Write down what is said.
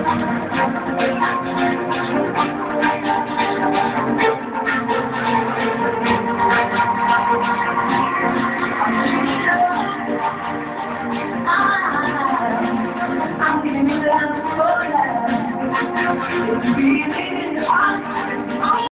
I'm giving you love for love. It's really